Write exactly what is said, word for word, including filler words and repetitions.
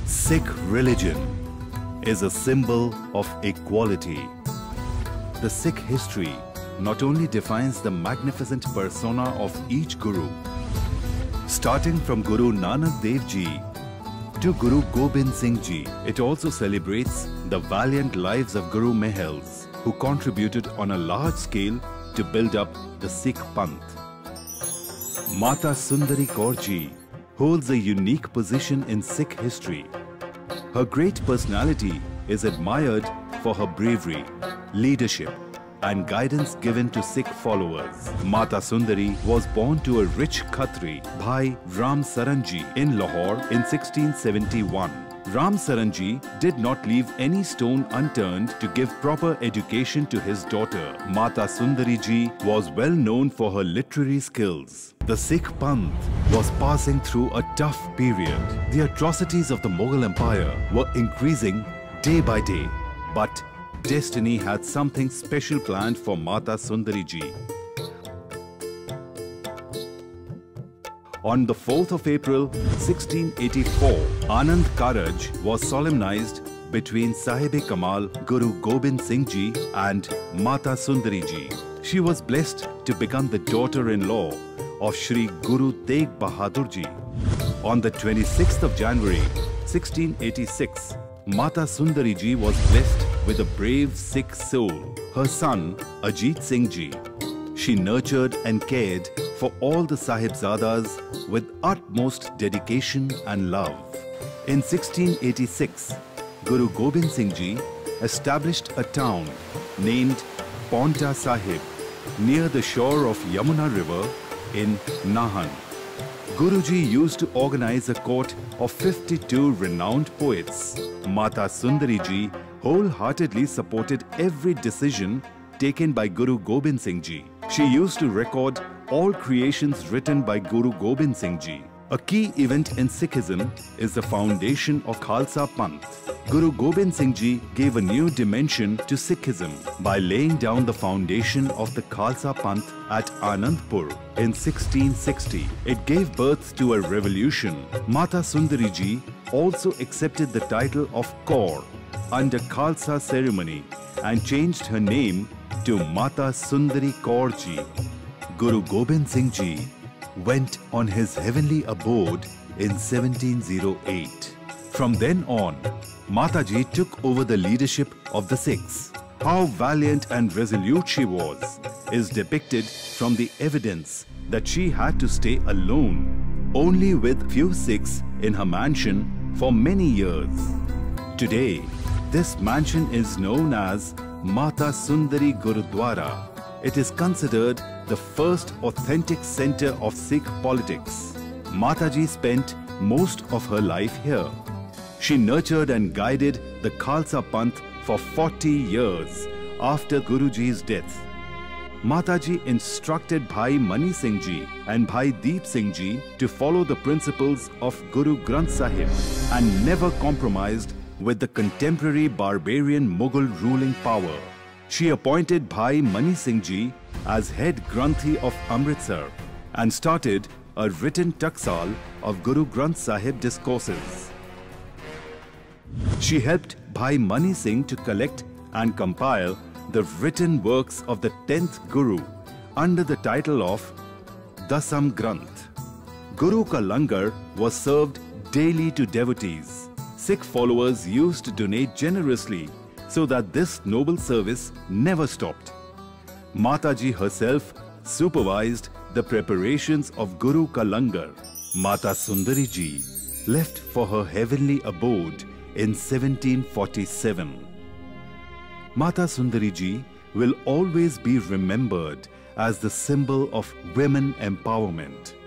Sikh religion is a symbol of equality. The Sikh history not only defines the magnificent persona of each Guru, starting from Guru Nanak Dev Ji to Guru Gobind Singh Ji, it also celebrates the valiant lives of Guru Mahals who contributed on a large scale to build up the Sikh Panth. Mata Sundari Kaur Ji holds a unique position in Sikh history. Her great personality is admired for her bravery, leadership and guidance given to Sikh followers. Mata Sundari was born to a rich Khatri, Bhai Ram Saran Ji, in Lahore in sixteen seventy-one. Ram Saran Ji did not leave any stone unturned to give proper education to his daughter. Mata Sundari Ji was well known for her literary skills. The Sikh Panth was passing through a tough period. The atrocities of the Mughal Empire were increasing day by day, but destiny had something special planned for Mata Sundari Ji. On the fourth of April sixteen eighty-four, Anand Karaj was solemnized between Sahib-e-Kamal Guru Gobind Singh Ji and Mata Sundari Ji. She was blessed to become the daughter-in-law of Shri Guru Tegh Bahadur Ji. On the twenty-sixth of January sixteen eighty-six, Mata Sundari Ji was blessed with a brave Sikh soul, her son Ajit Singh Ji. She nurtured and cared for all the Sahibzadas with utmost dedication and love. In sixteen eighty-six, Guru Gobind Singh Ji established a town named Paonta Sahib near the shore of Yamuna River in Nahan. Guruji used to organize a court of fifty-two renowned poets. Mata Sundari Ji wholeheartedly supported every decision taken by Guru Gobind Singh Ji. She used to record all creations written by Guru Gobind Singh Ji. A key event in Sikhism is the foundation of Khalsa Panth. Guru Gobind Singh Ji gave a new dimension to Sikhism by laying down the foundation of the Khalsa Panth at Anandpur in sixteen sixty. It gave birth to a revolution. Mata Sundari Ji also accepted the title of Kaur under Khalsa ceremony and changed her name to Mata Sundari Kaur Ji. Guru Gobind Singh Ji went on his heavenly abode in seventeen oh eight. From then on, Mataji took over the leadership of the Sikhs. How valiant and resolute she was is depicted from the evidence that she had to stay alone, only with few Sikhs in her mansion for many years. Today, this mansion is known as Mata Sundari Gurudwara. It is considered the first authentic center of Sikh politics. Mataji spent most of her life here. She nurtured and guided the Khalsa Panth for forty years after Guruji's death. Mataji instructed Bhai Mani Singh Ji and Bhai Deep Singh Ji to follow the principles of Guru Granth Sahib and never compromised with the contemporary barbarian Mughal ruling power. She appointed Bhai Mani Singh Ji as head Granthi of Amritsar and started a written taksal of Guru Granth Sahib discourses. She helped Bhai Mani Singh to collect and compile the written works of the tenth Guru under the title of Dasam Granth. Guru Ka Langar was served daily to devotees. Sikh followers used to donate generously so that this noble service never stopped. Mataji herself supervised the preparations of Guru Ka Langar. Mata Sundari Ji left for her heavenly abode in seventeen forty-seven. Mata Sundari Ji will always be remembered as the symbol of women empowerment.